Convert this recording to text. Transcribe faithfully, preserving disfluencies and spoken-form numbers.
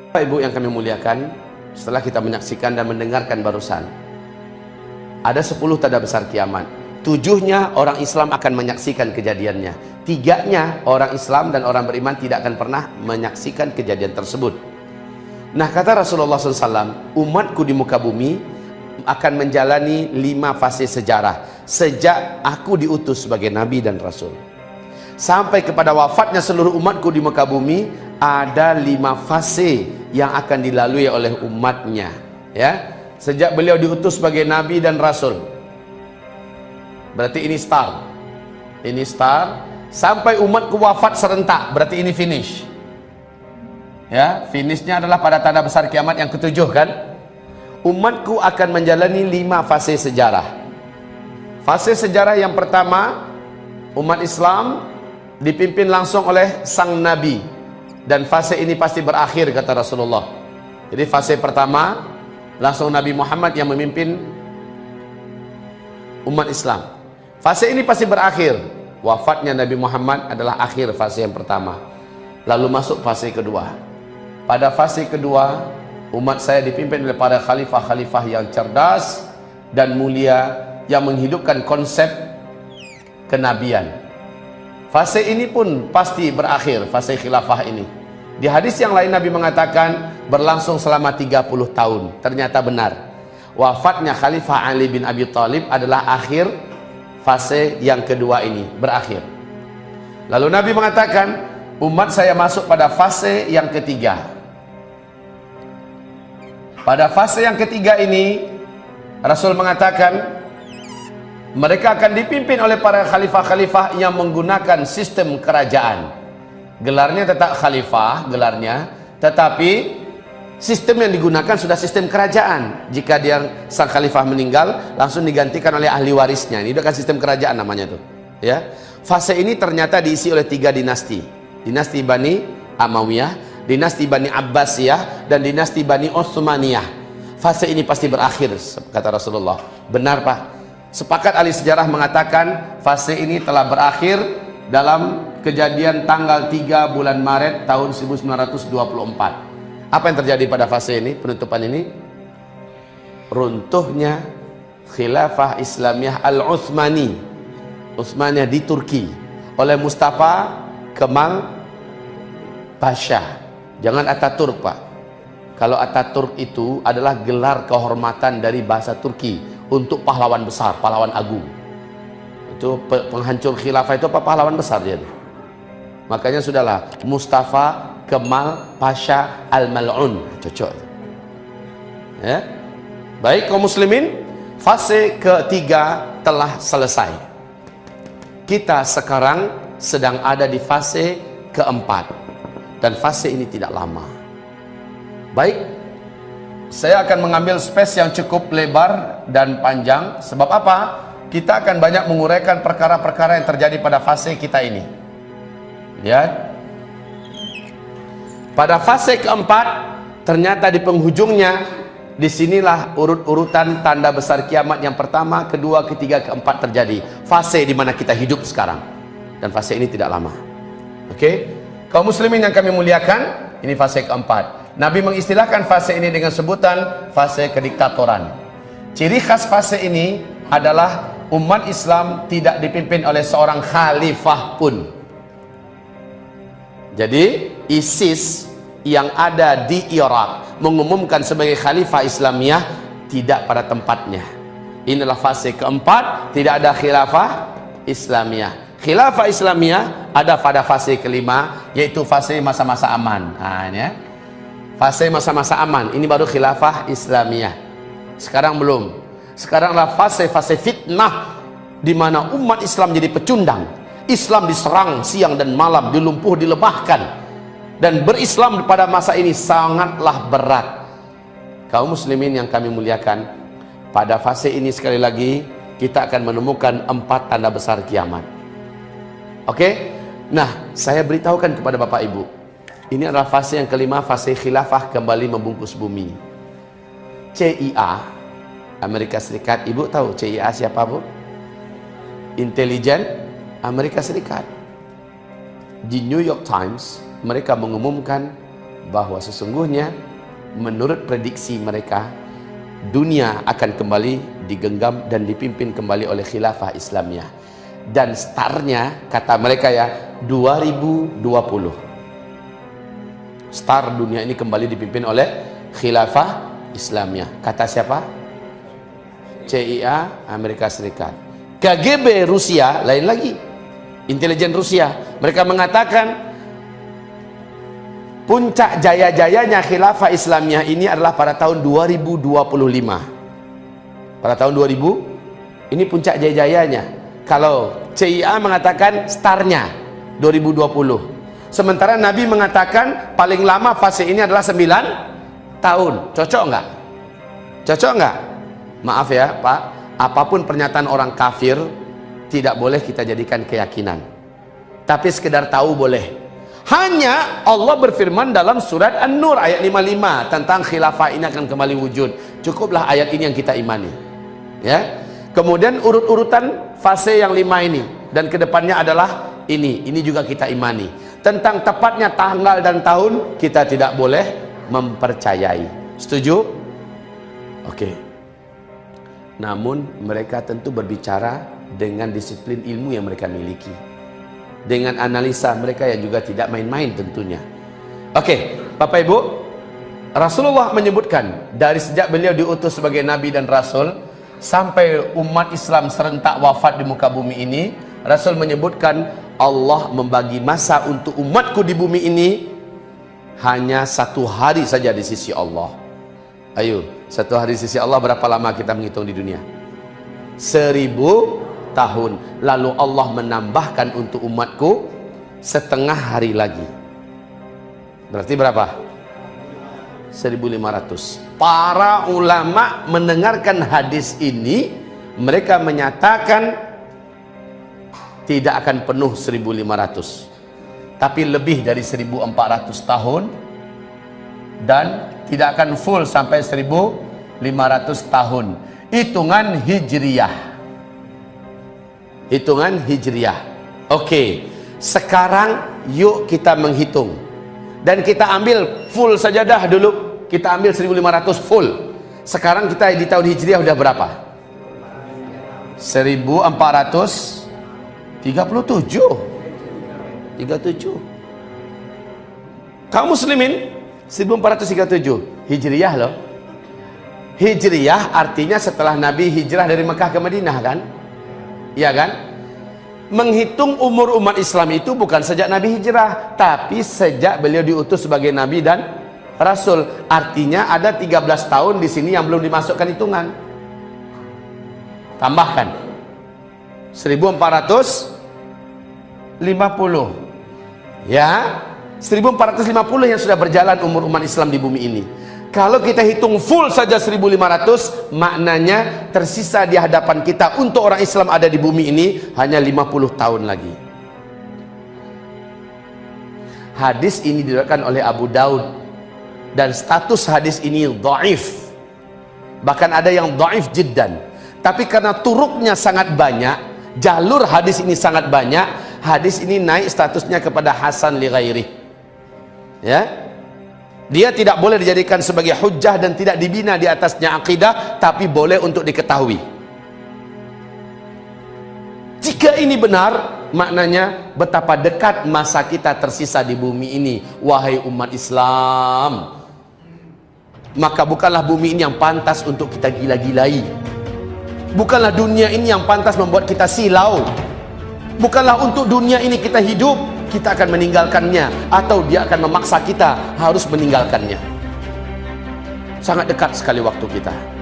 Bapak Ibu yang kami muliakan, setelah kita menyaksikan dan mendengarkan barusan, ada sepuluh tanda besar kiamat. Tujuhnya orang Islam akan menyaksikan kejadiannya. Tiganya orang Islam dan orang beriman tidak akan pernah menyaksikan kejadian tersebut. Nah, kata Rasulullah shallallahu alaihi wasallam, umatku di muka bumi akan menjalani lima fase sejarah sejak aku diutus sebagai Nabi dan Rasul. Sampai kepada wafatnya seluruh umatku di muka bumi, ada lima fase yang akan dilalui oleh umatnya, ya. Sejak beliau diutus sebagai Nabi dan Rasul, berarti ini start, ini start, sampai umatku wafat serentak, berarti ini finish, ya. Finishnya adalah pada tanda besar kiamat yang ketujuh, kan. Umatku akan menjalani lima fase sejarah. Fase sejarah yang pertama, umat Islam dipimpin langsung oleh sang Nabi, dan fase ini pasti berakhir, kata Rasulullah. Jadi fase pertama langsung Nabi Muhammad yang memimpin umat Islam. Fase ini pasti berakhir. Wafatnya Nabi Muhammad adalah akhir fase yang pertama. Lalu masuk fase kedua. Pada fase kedua, umat saya dipimpin oleh para khalifah-khalifah yang cerdas dan mulia yang menghidupkan konsep kenabian. Fase ini pun pasti berakhir, fase khilafah ini. Di hadis yang lain Nabi mengatakan berlangsung selama tiga puluh tahun. Ternyata benar. Wafatnya Khalifah Ali bin Abi Thalib adalah akhir fase yang kedua ini, berakhir. Lalu Nabi mengatakan, umat saya masuk pada fase yang ketiga. Pada fase yang ketiga ini, Rasul mengatakan mereka akan dipimpin oleh para khalifah-khalifah yang menggunakan sistem kerajaan. Gelarnya tetap khalifah, gelarnya, tetapi sistem yang digunakan sudah sistem kerajaan. Jika dia sang khalifah meninggal, langsung digantikan oleh ahli warisnya. Ini kan sistem kerajaan namanya tuh, ya. Fase ini ternyata diisi oleh tiga dinasti. Dinasti Bani Amawiyah, dinasti Bani Abbasiyah, dan dinasti Bani Utsmaniyah. Fase ini pasti berakhir, kata Rasulullah. Benar, Pak. Sepakat ahli sejarah mengatakan fase ini telah berakhir dalam kejadian tanggal tiga bulan Maret tahun seribu sembilan ratus dua puluh empat. Apa yang terjadi pada fase ini, penutupan ini? Runtuhnya Khilafah Islamiyah Al-Utsmani, Utsmaniyah di Turki, oleh Mustafa Kemal Pasha. Jangan Ataturk, Pak. Kalau Ataturk itu adalah gelar kehormatan dari bahasa Turki untuk pahlawan besar, pahlawan agung. Itu penghancur khilafah itu apa, pahlawan besar dia. Makanya sudahlah, Mustafa Kemal Pasha Al-Mal'un, cocok, ya. Baik kaum muslimin, fase ketiga telah selesai. Kita sekarang sedang ada di fase keempat, dan fase ini tidak lama. Baik, saya akan mengambil space yang cukup lebar dan panjang. Sebab apa? Kita akan banyak menguraikan perkara-perkara yang terjadi pada fase kita ini. Ya. Pada fase keempat, ternyata di penghujungnya, disinilah urut-urutan tanda besar kiamat yang pertama, kedua, ketiga, keempat terjadi. Fase di mana kita hidup sekarang. Dan fase ini tidak lama. Oke? Kaum muslimin yang kami muliakan, ini fase keempat. Nabi mengistilahkan fase ini dengan sebutan fase kediktatoran. Ciri khas fase ini adalah umat Islam tidak dipimpin oleh seorang khalifah pun. Jadi ISIS yang ada di Irak mengumumkan sebagai khalifah Islamiyah tidak pada tempatnya. Inilah fase keempat, tidak ada khilafah Islamiyah. Khilafah Islamiyah ada pada fase kelima, yaitu fase masa-masa aman. Nah, ini ya. Fase masa-masa aman, ini baru khilafah Islamiyah. Sekarang belum. Sekaranglah fase-fase fitnah, di mana umat Islam jadi pecundang. Islam diserang siang dan malam, dilumpuh, dilemahkan. Dan berislam pada masa ini sangatlah berat. Kaum muslimin yang kami muliakan, pada fase ini sekali lagi kita akan menemukan empat tanda besar kiamat. Oke? Nah, saya beritahukan kepada Bapak Ibu, ini adalah fase yang kelima, fase khilafah kembali membungkus bumi. C I A, Amerika Serikat. Ibu tahu C I A siapa, Bu? Intelijen Amerika Serikat. Di New York Times mereka mengumumkan bahwa sesungguhnya menurut prediksi mereka dunia akan kembali digenggam dan dipimpin kembali oleh khilafah Islamiyah, dan startnya kata mereka ya dua ribu dua puluh. Start dunia ini kembali dipimpin oleh khilafah Islamiyah. Kata siapa? C I A Amerika Serikat. K G B Rusia lain lagi, intelijen Rusia, mereka mengatakan puncak jaya-jayanya khilafah Islamiyah ini adalah pada tahun dua ribu dua puluh lima. Pada tahun dua ribu ini puncak jaya-jayanya. Kalau C I A mengatakan startnya dua ribu dua puluh. Sementara Nabi mengatakan paling lama fase ini adalah sembilan tahun. Cocok nggak? Cocok nggak? Maaf ya Pak, apapun pernyataan orang kafir tidak boleh kita jadikan keyakinan. Tapi sekedar tahu boleh. Hanya Allah berfirman dalam surat An-Nur ayat lima puluh lima tentang khilafah ini akan kembali wujud. Cukuplah ayat ini yang kita imani. Ya. Kemudian urut-urutan fase yang lima ini dan kedepannya adalah ini. Ini juga kita imani. Tentang tepatnya tanggal dan tahun kita tidak boleh mempercayai. Setuju? Oke. Namun mereka tentu berbicara dengan disiplin ilmu yang mereka miliki, dengan analisa mereka yang juga tidak main-main tentunya. Oke, Bapak Ibu, Rasulullah menyebutkan dari sejak beliau diutus sebagai Nabi dan Rasul sampai umat Islam serentak wafat di muka bumi ini, Rasul menyebutkan Allah membagi masa untuk umatku di bumi ini hanya satu hari saja di sisi Allah. Ayo, satu hari di sisi Allah berapa lama kita menghitung di dunia? Seribu tahun. Lalu Allah menambahkan untuk umatku setengah hari lagi. Berarti berapa? seribu lima ratus. Para ulama mendengarkan hadis ini, mereka menyatakan tidak akan penuh seribu lima ratus, tapi lebih dari seribu empat ratus tahun, dan tidak akan full sampai seribu lima ratus tahun. Hitungan Hijriyah. Hitungan Hijriyah. Oke, sekarang yuk kita menghitung. Dan kita ambil full saja dah dulu. Kita ambil seribu lima ratus full. Sekarang kita di tahun Hijriyah udah berapa? seribu empat ratus tiga puluh tujuh. tiga puluh tujuh. Kaum muslimin seribu empat ratus tiga puluh tujuh Hijriyah loh. Hijriyah artinya setelah Nabi hijrah dari Mekah ke Madinah kan? Iya kan? Menghitung umur umat Islam itu bukan sejak Nabi hijrah, tapi sejak beliau diutus sebagai Nabi dan Rasul. Artinya ada tiga belas tahun di sini yang belum dimasukkan hitungan. Tambahkan seribu empat ratus lima puluh. Ya, seribu empat ratus lima puluh yang sudah berjalan umur umat Islam di bumi ini. Kalau kita hitung full saja seribu lima ratus, maknanya tersisa di hadapan kita untuk orang Islam ada di bumi ini hanya lima puluh tahun lagi. Hadis ini diriwayatkan oleh Abu Daud dan status hadis ini dhaif. Bahkan ada yang dhaif jiddan. Tapi karena turuknya sangat banyak, jalur hadis ini sangat banyak, hadis ini naik statusnya kepada hasan li ghairi. Ya. Dia tidak boleh dijadikan sebagai hujjah dan tidak dibina di atasnya akidah, tapi boleh untuk diketahui. Jika ini benar, maknanya betapa dekat masa kita tersisa di bumi ini. Wahai umat Islam, maka bukanlah bumi ini yang pantas untuk kita gila-gilai. Bukanlah dunia ini yang pantas membuat kita silau. Bukanlah untuk dunia ini kita hidup. Kita akan meninggalkannya, atau dia akan memaksa kita harus meninggalkannya. Sangat dekat sekali waktu kita.